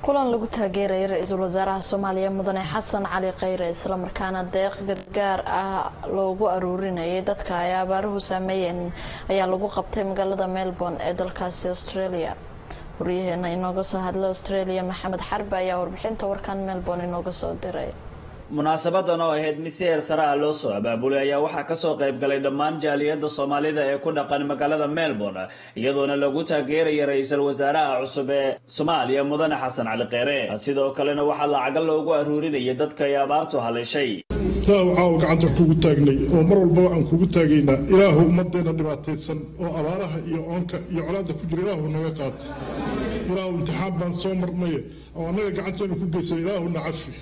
kulan lagu taageeray ra'iisul wasaaraha Soomaaliya Mudane Xasan Cali Khayre isla markaana deeq gargaar ah loogu aruurinayay dadka ay abaaruhu saameeyeen ayaa lagu qabtay magaalada Melbourne ee dalkaasi Australia. Wariyaheena inooga soo hadlay Australia Maxamed Xarbi ayaa warbixinta warkan Melbourne inooga soo diray. munaasabadan oo ahayd mid si heer sare ah loo soo abaabulay ayaa waxaa ka soo qayb galay dhammaan jaaliyadda Soomaalida ee ku dhaqan magaalada Melbourne iyadoona lagu taageerayo ra'iisul wasaaraha cusub ee Soomaaliya Mudane Xasan Cali Khayre sidoo kalena waxaa lacag loogu aruurinayay dadka ay abaartu haleeshay. ilaahu gacanta kugu taagnay oo mar walba aan kugu taagayna ilaahu ummadeena dhibaataysan oo abaaraha iyo oonka iyo colaadda ku jira ilaahu naga qaat ilaahu imtixaan baan soo marnay oo anaga gacanteena ku geysay ilaahu nacafi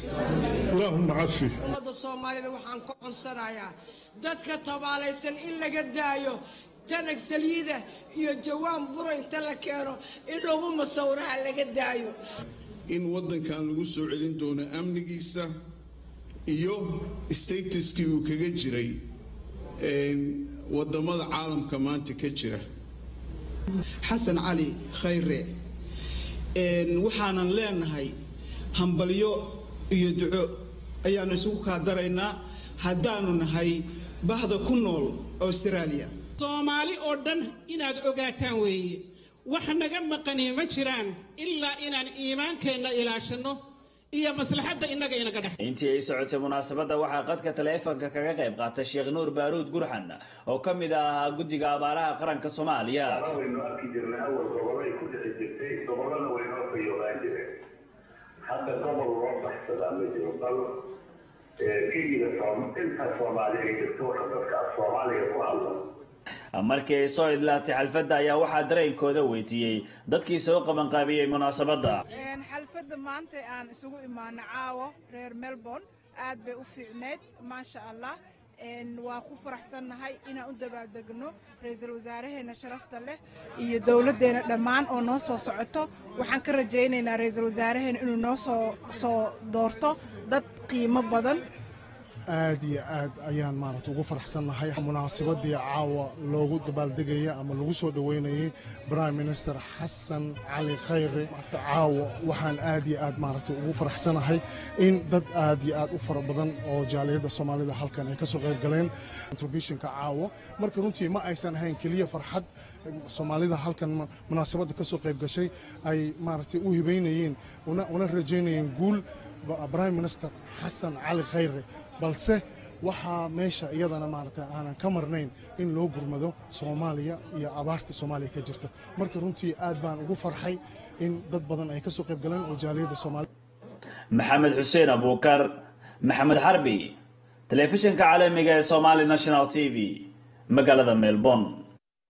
Soomaalida waxaan ku codsanayaa dadka tabaalaysan in laga daayo tanag saliida iyo jawaan buro inta la keeno in lagu masawiraha laga daayo in wadankan lagu soo celin doono amnigiisa iyo statuskii uu kaga jiray wadamada caalamka maanta ka jira. Xasan Cali Khayre waxaanan leenahay hambalyo iyo duco ayaanu isugu kaadaraynaa haddaanu nahay bahda ku nool Australia. Soomaali oo dhan inaad ogaataan weeye wax naga maqanay ma jiraan ilaa inaan iimaankeena ilaashano iyo maslaxadda inaga dhax. intii ay socotay munaasabada waxaa qadka taleefanka kaga qayb qaatay Sheekh Nuur Baaruud Gurxan oo kamid ah guddiga abaaraha qaranka Soomaaliya. hadda gobol loo baxsadaa ma jiro bal keliya inta Soomaaliya jirto dadka Soomaaliya ku hadla. markii ay soo idlaatay xalfadda ayaa waxaa dareenkooda weydiiyey dadkii soo qaban qaabiyay munaasabada. xalfadda maanta aan isugu imaano caawo reer Melbourne aad bay u fiicneed maasha Allah. waa ku faraxsanahay inaan u dabaaldegno ra'iisul wasaaraheena sharafta leh iyo dawladeena dhammaan oo noo soo socoto. waxaan ka rajaynaynaa ra'iisul wasaaraheena inuu noo soo doorto dad qiimo badan. aad iyo aad ayaan ugu faraxsanahay munaasabadii caawa loogu dabaaldegaya ama lagu soo dhaweynayay Prime Minister Xasan Cali Khayre. caawa waxaan aad iyo aad ugu faraxsanahay in dad aad iyo aad u fara badan oo jaaliyadda Soomaalida halkan ay ka soo qayb galeen contributionka caawa. marka runtii ma aysan ahayn kaliya farxad Soomaalida halkan munaasabada ka soo qayb gashay ay u hibeynayeen una rajaynayeen guul Prime Minister Xasan Cali Khayre, balse waxaa meesha iyadana aanan ka marnayn in loo gurmado Soomaaliya iyo abaarta Soomaaliya ka jirta. marka runtii aad baan ugu farxay in dad badan ay ka soo qayb galeen oo jaaliyadda Soomaaliya. Maxamed Xuseen Abuukar, Maxamed Xarbi, telefishinka caalamiga ee Somali National TV, magaalada Melbourne.